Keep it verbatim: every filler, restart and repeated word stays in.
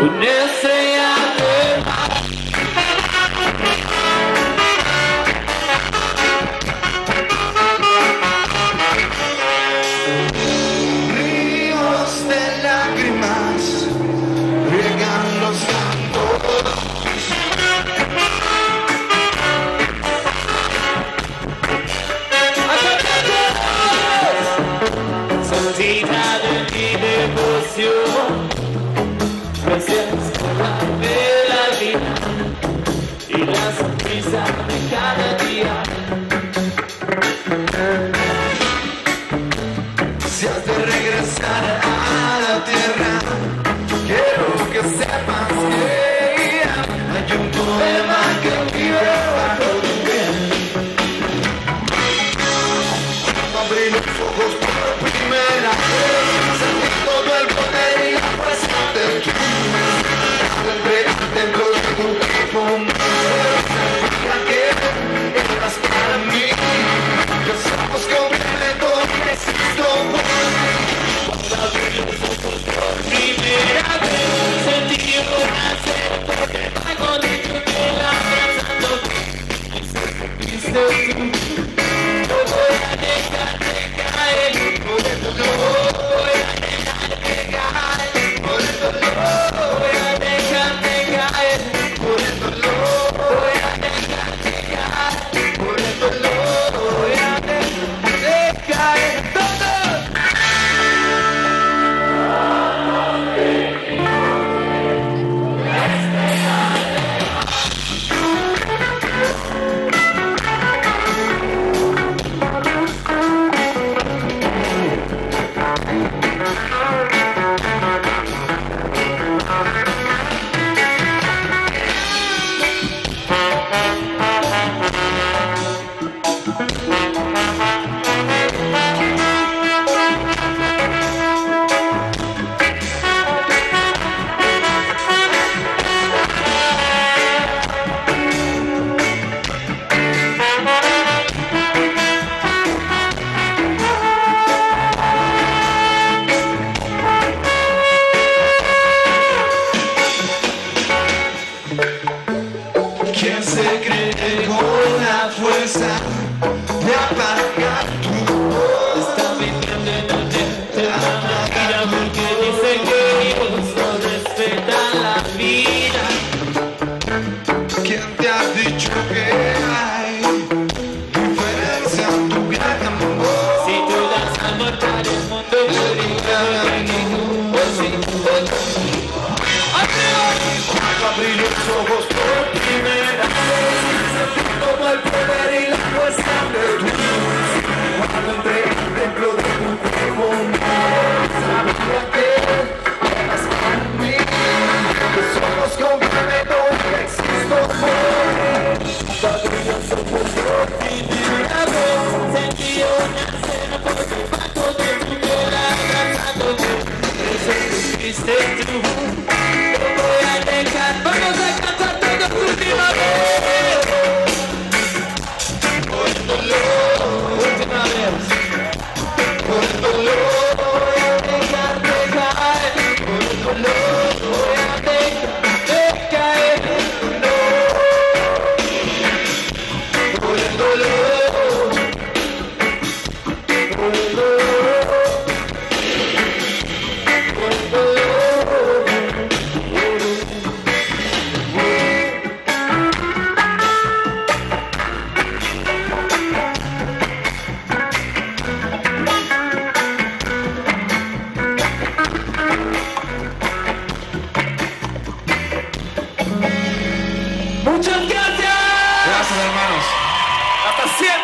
una estrella de mar. Ríos de lágrimas riegan los cantos. Santita de mi devoción, gracias por darme la vida y la sonrisa de cada día. Si has de regresar a la tierra, quiero que sepas que hay un poema que vive bajo tu piel. Cuando abrí los ojos por primera vez, sentí todo el poder y la fuerza de tu Al entrar dentro de tu cuerpo, sabía que eras para mí. Que somos completos y existo por ti. Cuando abrí los ojos por primera vez, sentí una sed porque algo dentro de la abrazándote. Y sé que fuiste tú. No voy a dejarte caer por el dolor. Voy a dejarte caer por el dolor. Voy a dejarte caer por el dolor. Voy a dejarte caer por el dolor. Voy a dejarte caer todo. ¿Quién se cree con la fuerza de apagar tu voz? Está viviendo en el de la máquina porque dice que Dios no respeta la vida. ¿Quién te ha dicho que hay diferencia en tu gran amor? Si tú das amor para el mundo, yo diría que ninguno, sí, Cuando abrí los ojos por primera vez, sentí todo el poder y la fuerza de tu luz. Cuando entré dentro de tu cuerpo, sabía que eras para mí. Que somos complementos y que existo por ti. Cuando abrí los ojos por primera vez, sentí una cena porque bajo de tu piel abrazándote. Eso que fuiste tú. No voy a dejar, vamos a cantar todos última vez. por el dolor, Última vez. por el dolor, Voy a dejarte caer por el dolor. Voy a dejarte caer por el dolor, por el dolor. Por el dolor. Muchas gracias. Gracias, hermanos. Hasta siempre.